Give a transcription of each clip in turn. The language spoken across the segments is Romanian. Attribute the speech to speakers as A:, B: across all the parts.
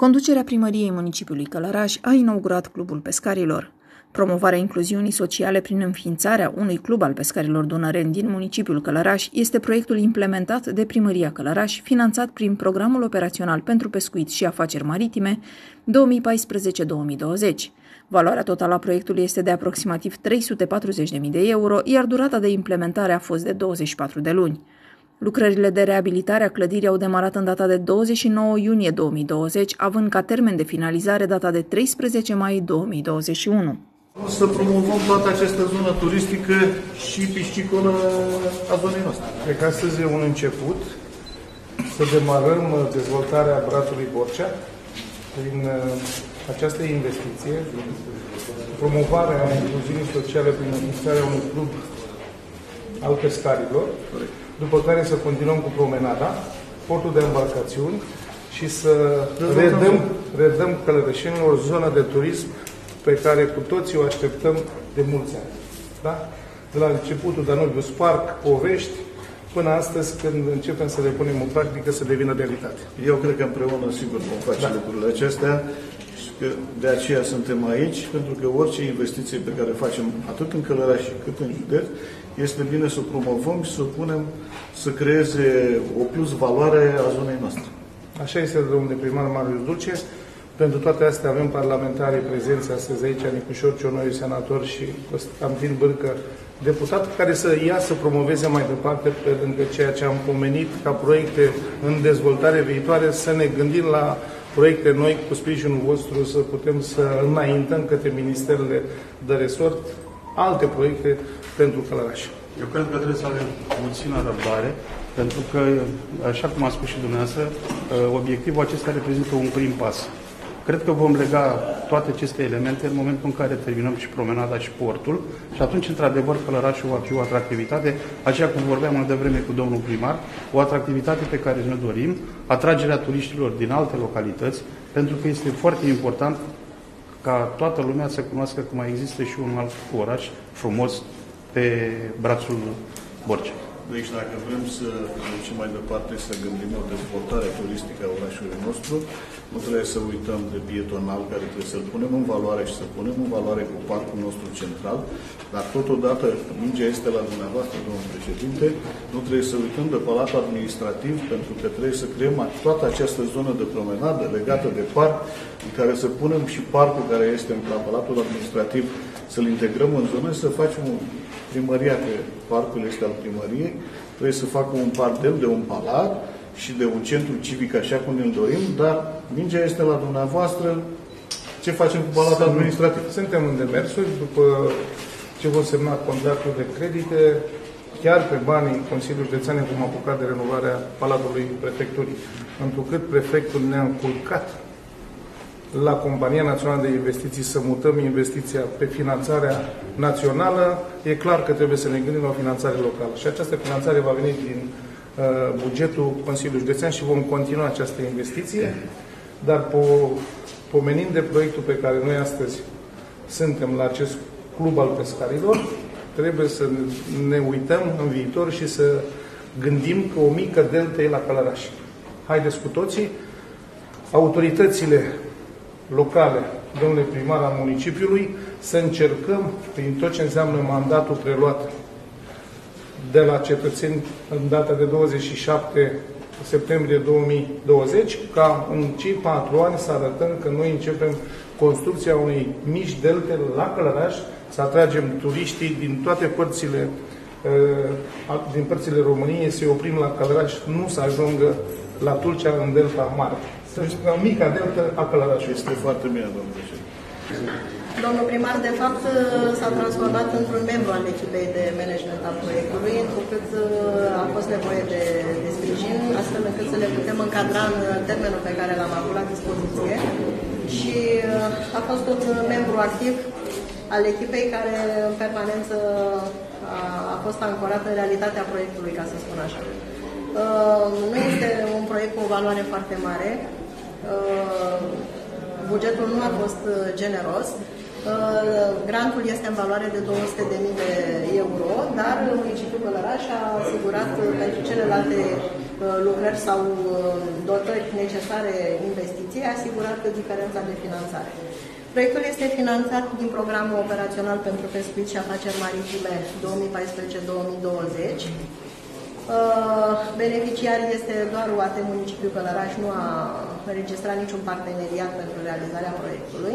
A: Conducerea primăriei municipiului Călăraș a inaugurat Clubul Pescarilor. Promovarea incluziunii sociale prin înființarea unui club al pescarilor dunăreni din municipiul Călăraș este proiectul implementat de Primăria Călăraș, finanțat prin Programul Operațional pentru Pescuit și Afaceri Maritime 2014-2020. Valoarea totală a proiectului este de aproximativ 340.000 de euro, iar durata de implementare a fost de 24 de luni. Lucrările de reabilitare a clădirii au demarat în data de 29 iunie 2020, având ca termen de finalizare data de 13 mai 2021.
B: O să promovăm toată această zonă turistică și piscicolă a zonei noastre.
C: Cred că astăzi e un început să demarăm dezvoltarea Bratului Borcea prin această investiție, promovarea incluziunii sociale prin înființarea unui club al pescarilor, după care să continuăm cu promenada, portul de embarcațiuni și să redăm călărășenilor zona de turism pe care cu toții o așteptăm de mulți ani. Da? De la începutul Danubius Park, povești, până astăzi când începem să le punem în practică să devină realitate.
B: Eu cred că împreună sigur vom face lucrurile acestea și că de aceea suntem aici, pentru că orice investiție pe care o facem atât în Călăraș cât în județ, este bine să o promovăm și să o punem să creeze o plus valoare a zonei noastre.
C: Așa este, domnule primar Marius Dulce. Pentru toate astea avem parlamentarii prezenți astăzi aici, Nicușor Cionoiu, senator, și Constantin Bârcă, deputat, care să ia să promoveze mai departe, pe lângă ceea ce am pomenit ca proiecte în dezvoltare viitoare, să ne gândim la proiecte noi cu sprijinul vostru, să putem să înaintăm către ministerele de resort alte proiecte pentru Călăraș.
D: Eu cred că trebuie să avem puțină răbdare, pentru că, așa cum a spus și dumneavoastră, obiectivul acesta reprezintă un prim pas. Cred că vom lega toate aceste elemente în momentul în care terminăm și promenada și portul și atunci, într-adevăr, Călărașul va fi o atractivitate, așa cum vorbeam mai devreme cu domnul primar, o atractivitate pe care ne dorim, atragerea turiștilor din alte localități, pentru că este foarte important ca toată lumea să cunoască că mai există și un alt oraș frumos pe brațul Borcea.
B: Deci dacă vrem să ducem mai departe, să gândim o dezvoltare turistică a orașului nostru, nu trebuie să uităm de pietonal, care trebuie să-l punem în valoare și să punem în valoare cu parcul nostru central, dar totodată mingea este la dumneavoastră, domnul președinte, nu trebuie să uităm de Palatul Administrativ, pentru că trebuie să creăm toată această zonă de promenadă legată de parc, în care să punem și parcul care este la Palatul Administrativ, să-l integrăm în zonă, să facem primăria, că parcul este al primăriei, trebuie să facă un parc de un palat și de un centru civic, așa cum îl dorim, dar mingea este la dumneavoastră. Ce facem cu Palatul Administrativ?
C: Suntem în demersuri, după ce vom semna contractul de credite, chiar pe banii Consiliului Județean vom apuca de renovarea Palatului Prefecturii. Întrucât prefectul ne-a încurcat la Compania Națională de Investiții să mutăm investiția pe finanțarea națională, e clar că trebuie să ne gândim la o finanțare locală. Și această finanțare va veni din bugetul Consiliului Județean și vom continua această investiție, dar pomenind de proiectul pe care noi astăzi suntem la acest club al pescarilor, trebuie să ne uităm în viitor și să gândim că o mică delta e la Călăraș. Haideți cu toții, autoritățile locale, domnule primar al municipiului, să încercăm, prin tot ce înseamnă mandatul preluat de la cetățeni în data de 27 septembrie 2020, ca în cei 4 ani să arătăm că noi începem construcția unei mici delte la Călăraș, să atragem turiștii din toate părțile din părțile României, să-i oprim la Călăraș, nu să ajungă la Tulcea în delta mare. Să spunem, mica delta a Călărașului.
B: Este foarte bine, domnul președinte.
E: Domnul primar, de fapt, s-a transformat într-un membru al echipei de management al proiectului, întrucât a fost nevoie de sprijin, astfel încât să le putem încadra în termenul pe care l-am avut la dispoziție. Și a fost un membru activ al echipei care, în permanență, a fost ancorat în realitatea proiectului, ca să spun așa. Nu este un proiect cu o valoare foarte mare. Bugetul nu a fost generos. Grantul este în valoare de 200.000 de euro, dar municipiul Călăraș a asigurat pentru celelalte lucrări sau dotări necesare investiției, asigurată de diferența de finanțare. Proiectul este finanțat din Programul Operațional pentru Pescuit și Afaceri Maritime 2014-2020. Beneficiar este doar UAT Municipiul Călăraș, nu a înregistrat niciun parteneriat pentru realizarea proiectului.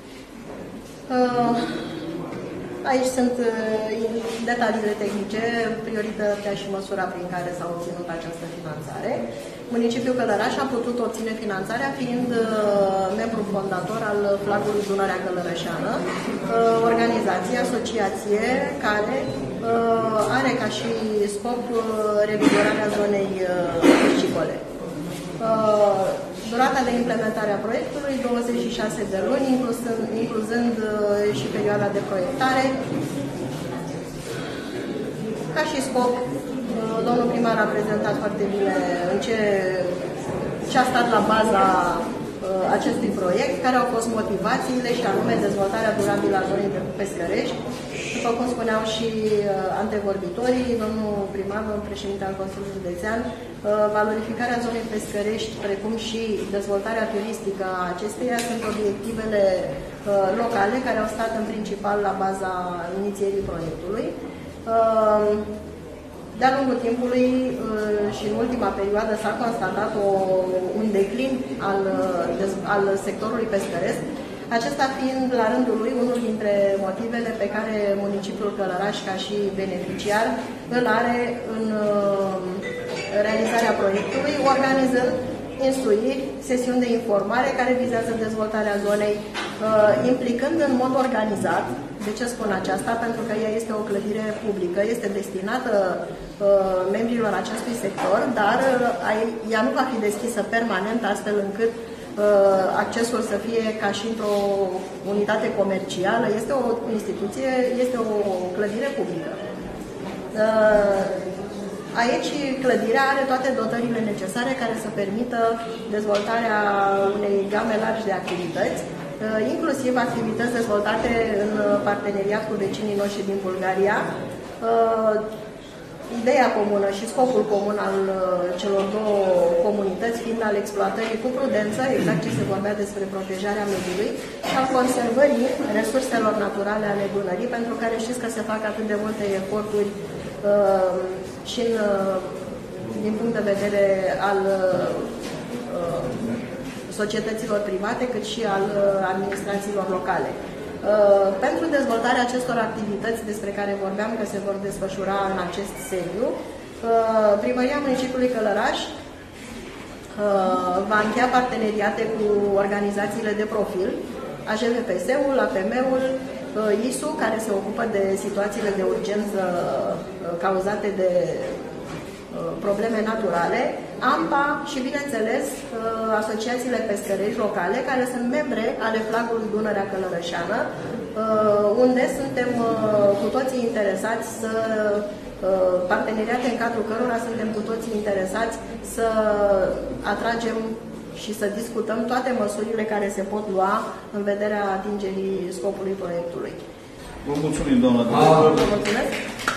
E: Aici sunt detaliile tehnice, prioritatea și măsura prin care s-a obținut această finanțare. Municipiul Călăraș a putut obține finanțarea fiind membru fondator al Flagului Dunărea Călărășeană, organizație, asociație care are ca și scop revigorarea zonei piscicole. Durata de implementare a proiectului 26 de luni, incluzând și perioada de proiectare. Ca și scop, domnul primar a prezentat foarte bine ce a stat la baza acestui proiect, care au fost motivațiile și anume dezvoltarea durabilă a zonei de pescărești. După cum spuneau și antevorbitorii, domnul primar, domnul președinte al Consiliului Județean, valorificarea zonei pescărești, precum și dezvoltarea turistică a acesteia, sunt obiectivele locale care au stat în principal la baza inițierii proiectului. De-a lungul timpului și în ultima perioadă s-a constatat un declin al sectorului pescăresc, acesta fiind la rândul lui unul dintre motivele pe care municipiul Călăraș, ca și beneficiar, îl are în realizarea proiectului, organizând instruiri, sesiuni de informare care vizează dezvoltarea zonei, implicând în mod organizat. De ce spun aceasta? Pentru că ea este o clădire publică, este destinată membrilor acestui sector, dar ea nu va fi deschisă permanent, astfel încât accesul să fie ca și într-o unitate comercială. Este o instituție, este o clădire publică. Aici clădirea are toate dotările necesare care să permită dezvoltarea unei game largi de activități, inclusiv activități dezvoltate în parteneriat cu vecinii noștri din Bulgaria. Ideea comună și scopul comun al celor două comunități fiind al exploatării cu prudență, exact ce se vorbea despre protejarea mediului, și al conservării resurselor naturale ale Dunării, pentru care știți că se fac atât de multe eforturi și din punct de vedere al societăților private, cât și al administrațiilor locale. Pentru dezvoltarea acestor activități despre care vorbeam că se vor desfășura în acest sediu, Primăria Municipiului Călăraș va încheia parteneriate cu organizațiile de profil, AJVPS-ul, APM-ul, ISU, care se ocupă de situațiile de urgență cauzate de probleme naturale, AMPA și, bineînțeles, asociațiile pescărești locale, care sunt membre ale Flagului Dunărea Călărășeană, unde suntem cu toții interesați să parteneriate în cadrul cărora suntem cu toții interesați să atragem și să discutăm toate măsurile care se pot lua în vederea atingerii scopului proiectului.
B: Vă mulțumim, doamna director.
E: Vă mulțumesc.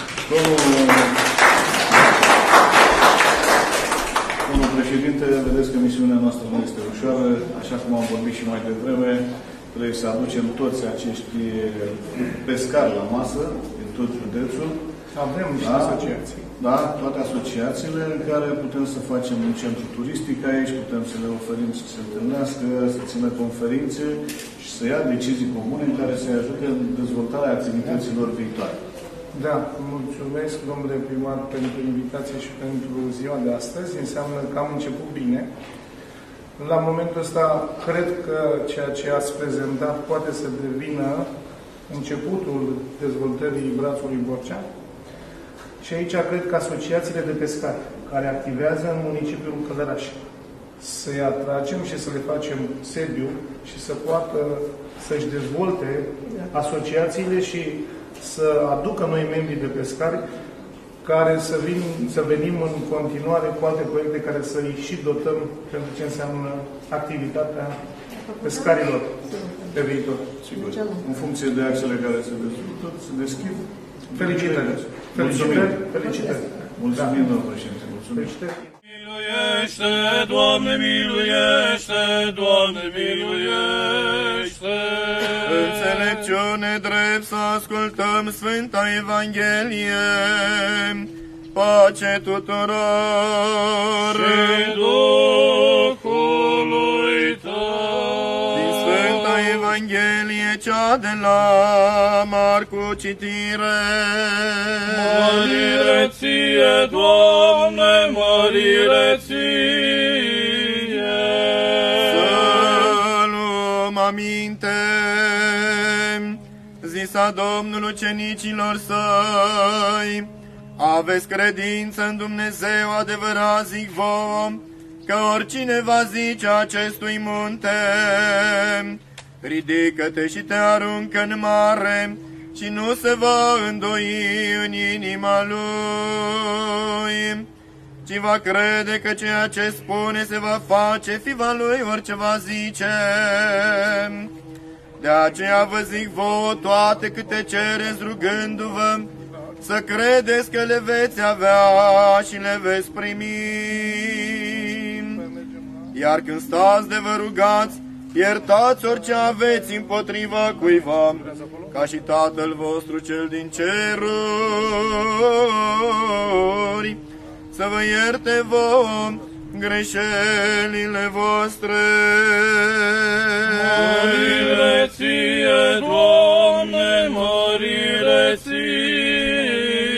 B: Domnul președinte, vedeți că misiunea noastră nu este ușoară, așa cum am vorbit și mai devreme, trebuie să aducem toți acești pescari la masă, din tot județul.
C: Avem niște asociații.
B: Da, toate asociațiile în care putem să facem un centru turistic aici, putem să le oferim să se întâlnească, să țină conferințe și să ia decizii comune în care să-i ajute în dezvoltarea activităților viitoare.
C: Da, mulțumesc, domnule primar, pentru invitație și pentru ziua de astăzi. Înseamnă că am început bine. La momentul ăsta, cred că ceea ce ați prezentat poate să devină începutul dezvoltării brațului Borcea. Și aici cred că asociațiile de pescari care activează în municipiul Călăraș să-i atragem și să le facem sediu și să poată să-și dezvolte asociațiile și să aducă noi membri de pescari care să venim în continuare cu alte proiecte care să-i și dotăm pentru ce înseamnă activitatea pescarilor pe viitor.
B: Sigur. În funcție de axele care se dezvoltă, se deschid.
C: Felicitări!
B: Felicitări!
C: Felicitări!
B: Mulțumim, domnul președinte! Mulțumim!
C: Felicitări!
F: Doamne, miluiește, Doamne, miluiește.
G: Înțelepciune drept să ascultăm Sfânta Evanghelie, pace tuturor.
F: Și Duhului Tău.
G: Din Sfânta Evanghelie, cea de la Marcu, citire.
F: Mărire ție, Doamne, mărire ție.
G: Să luăm aminte. Zisa Domnul ucenicilor săi: aveți credință în Dumnezeu adevărat, zic vouă, că oricine va zice acestui munte, ridică-te și te aruncă în mare, și nu se va îndoi în inima lui, ci va crede că ceea ce spune se va face, fiva lui orice va zice. De aceea vă zic vouă toate câte cereți rugându-vă, să credeți că le veți avea și le veți primi. Iar când stați de vă rugați, iertați orice aveți împotriva cuiva, ca și Tatăl vostru cel din ceruri să vă ierte vouă greșelile voastre.
F: Mărire ție, Doamne, mărire ție.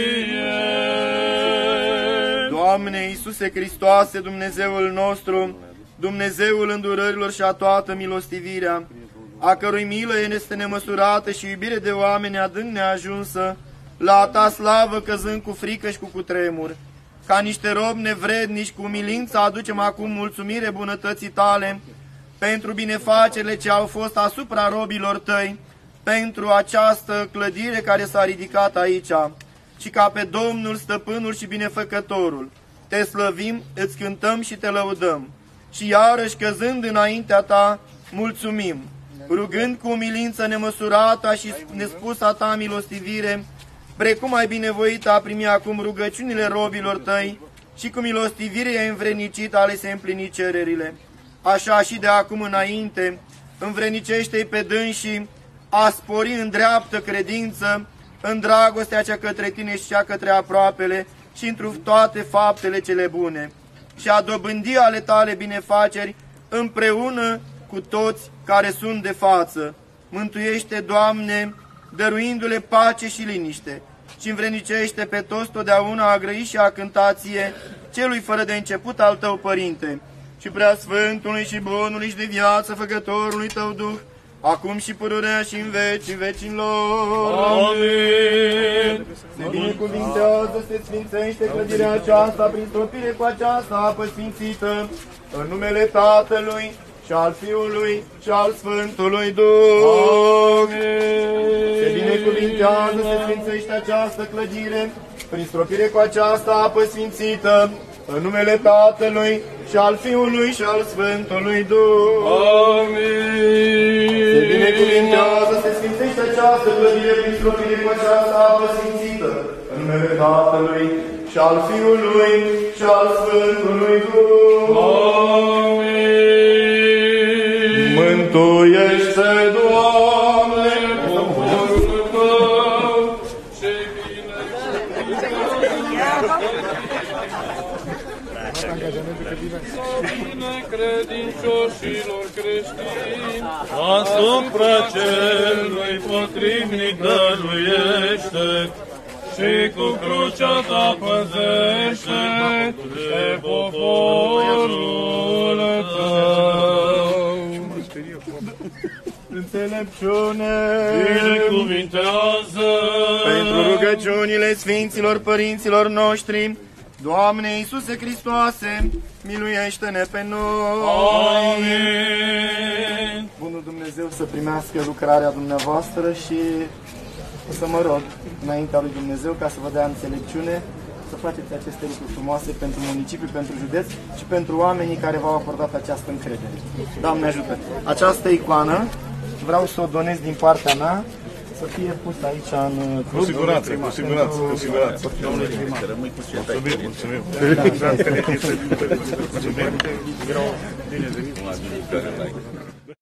G: Doamne Iisuse Hristoase, Dumnezeul nostru, Dumnezeul îndurărilor și a toată milostivirea, a cărui milă este nemăsurată și iubire de oameni adânc neajunsă, la a ta slavă căzând cu frică și cu cutremur, ca niște robi nevrednici, cu umilință aducem acum mulțumire bunătății tale, pentru binefacerile ce au fost asupra robilor tăi, pentru această clădire care s-a ridicat aici, și ca pe Domnul, Stăpânul și Binefăcătorul, te slăvim, îți cântăm și te lăudăm. Și iarăși căzând înaintea ta, mulțumim, rugând cu umilință nemăsurata și nespusa ta milostivire, precum ai binevoit a primi acum rugăciunile robilor tăi și cu milostivire i-ai învrednicit ale se împlini cererile. Așa și de acum înainte, învrednicește-i pe dânsii a spori în dreaptă credință, în dragostea cea către tine și cea către aproapele și într toate faptele cele bune, și a dobândi ale tale binefaceri împreună cu toți care sunt de față. Mântuiește, Doamne, dăruindu-le pace și liniște, și învrednicește pe toți totdeauna a grăi și a cânta ție, celui fără de început al tău, Părinte, și Preasfântului și Bunului și de viață Făcătorului tău Duh, acum și pururea și în vecii vecilor.
F: Amin.
G: Se binecuvintează, se sfințește clădirea aceasta prin stropire cu aceasta apă sfințită, în numele Tatălui și al Fiului și al Sfântului Duh.
F: Amin.
G: Se binecuvintează, se sfințește această clădire prin stropire cu aceasta apă sfințită, în numele Tatălui și al Fiului și al Sfântului Duh.
F: Amin.
G: Se binecuvintează, se sfințește această clădire prin stropire cu aceasta apă sfințită, în numele Tatălui și al Fiului și al Sfântului Duh.
F: Amin.
G: Mântuiește, Doamne,
F: poporul tău și bine credincioșilor creștini, asupra celui potrivnic dăruiește, și cu crucea ta păzește de poporul tău.
G: Înțelepciune,
F: binecuvintează
G: pentru rugăciunile Sfinților Părinților noștri, Doamne Iisuse Hristoase, miluiește-ne pe noi!
F: Amin.
G: Bunul Dumnezeu să primească lucrarea dumneavoastră și să mă rog înaintea lui Dumnezeu ca să vă dea înțelepciune să faceți aceste lucruri frumoase pentru municipiu, pentru județ și pentru oamenii care v-au acordat această încredere. Doamne ajută! Această icoană vreau să o donez din partea mea, să să fie pus aici în
B: Cu siguranță, cu siguranță, cu siguranță. Mulțumim.
D: Bine venit.